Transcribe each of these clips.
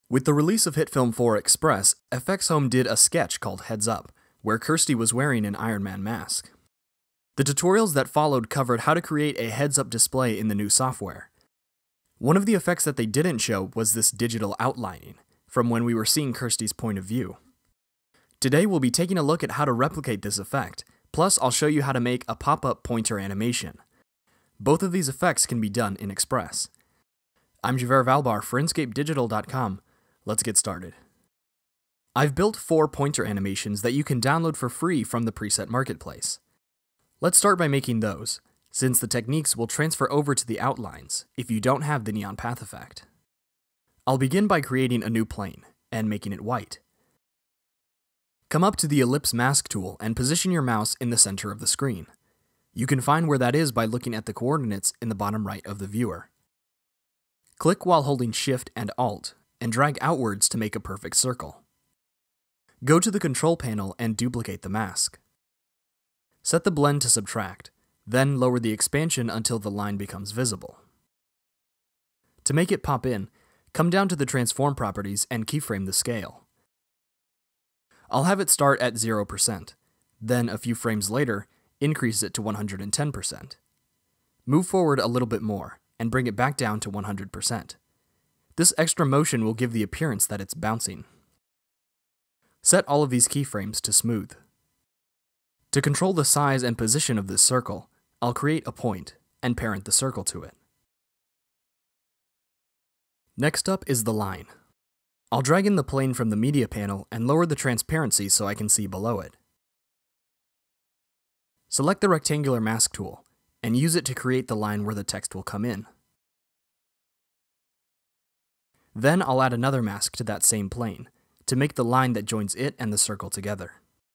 With the release of HitFilm 4 Express, FX Home did a sketch called Heads Up, where Kirsty was wearing an Iron Man mask. The tutorials that followed covered how to create a heads-up display in the new software. One of the effects that they didn't show was this digital outlining, from when we were seeing Kirsty's point of view. Today we'll be taking a look at how to replicate this effect, plus I'll show you how to make a pop-up pointer animation. Both of these effects can be done in Express. I'm Javer Valbar for inScapeDigital.com. Let's get started. I've built 4 pointer animations that you can download for free from the preset marketplace. Let's start by making those, since the techniques will transfer over to the outlines if you don't have the neon path effect. I'll begin by creating a new plane and making it white. Come up to the ellipse mask tool and position your mouse in the center of the screen. You can find where that is by looking at the coordinates in the bottom right of the viewer. Click while holding Shift and Alt and drag outwards to make a perfect circle. Go to the control panel and duplicate the mask. Set the blend to subtract, then lower the expansion until the line becomes visible. To make it pop in, come down to the transform properties and keyframe the scale. I'll have it start at 0%, then a few frames later, increase it to 110%. Move forward a little bit more, and bring it back down to 100%. This extra motion will give the appearance that it's bouncing. Set all of these keyframes to smooth. To control the size and position of this circle, I'll create a point and parent the circle to it. Next up is the line. I'll drag in the plane from the media panel and lower the transparency so I can see below it. Select the rectangular mask tool and use it to create the line where the text will come in. Then I'll add another mask to that same plane to make the line that joins it and the circle together.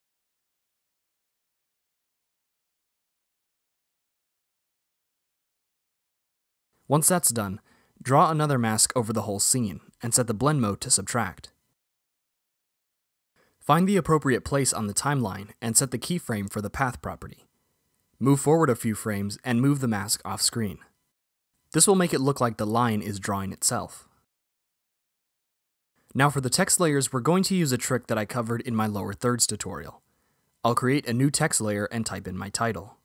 Once that's done, draw another mask over the whole scene and set the blend mode to subtract. Find the appropriate place on the timeline and set the keyframe for the path property. Move forward a few frames and move the mask off screen. This will make it look like the line is drawing itself. Now for the text layers, we're going to use a trick that I covered in my lower thirds tutorial. I'll create a new text layer and type in my title.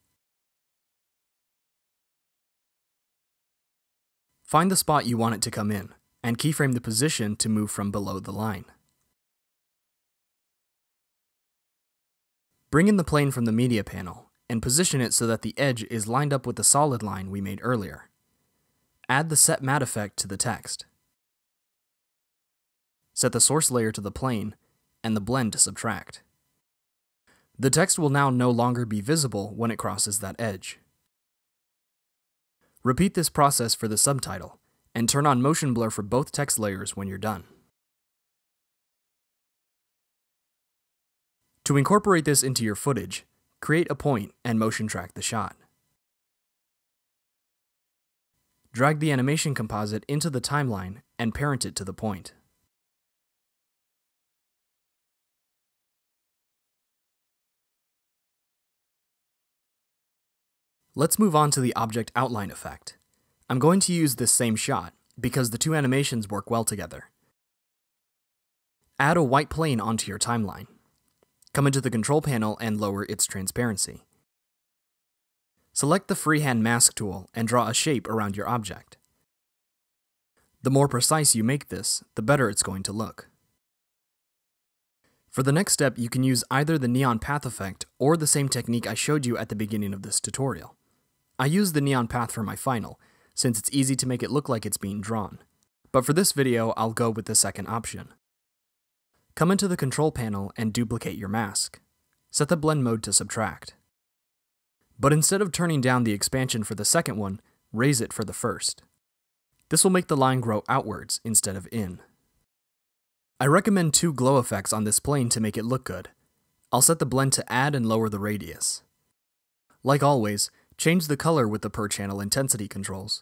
Find the spot you want it to come in, and keyframe the position to move from below the line. Bring in the plane from the media panel, and position it so that the edge is lined up with the solid line we made earlier. Add the Set Matte effect to the text. Set the source layer to the plane, and the blend to subtract. The text will now no longer be visible when it crosses that edge. Repeat this process for the subtitle, and turn on motion blur for both text layers when you're done. To incorporate this into your footage, create a point and motion track the shot. Drag the animation composite into the timeline and parent it to the point. Let's move on to the object outline effect. I'm going to use this same shot because the two animations work well together. Add a white plane onto your timeline. Come into the control panel and lower its transparency. Select the freehand mask tool and draw a shape around your object. The more precise you make this, the better it's going to look. For the next step, you can use either the neon path effect or the same technique I showed you at the beginning of this tutorial. I use the neon path for my final, since it's easy to make it look like it's being drawn. But for this video, I'll go with the second option. Come into the control panel and duplicate your mask. Set the blend mode to subtract. But instead of turning down the expansion for the second one, raise it for the first. This will make the line grow outwards instead of in. I recommend 2 glow effects on this plane to make it look good. I'll set the blend to add and lower the radius. Like always, change the color with the per channel intensity controls.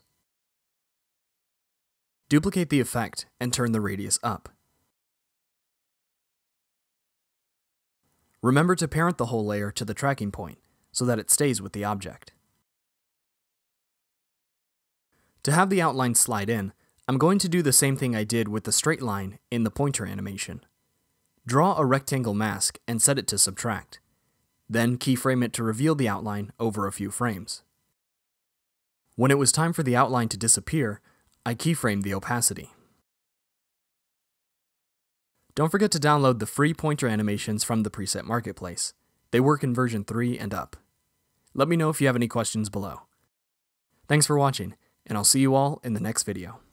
Duplicate the effect and turn the radius up. Remember to parent the whole layer to the tracking point so that it stays with the object. To have the outline slide in, I'm going to do the same thing I did with the straight line in the pointer animation. Draw a rectangle mask and set it to subtract. Then keyframe it to reveal the outline over a few frames. When it was time for the outline to disappear, I keyframed the opacity. Don't forget to download the free pointer animations from the preset marketplace. They work in version 3 and up. Let me know if you have any questions below. Thanks for watching, and I'll see you all in the next video.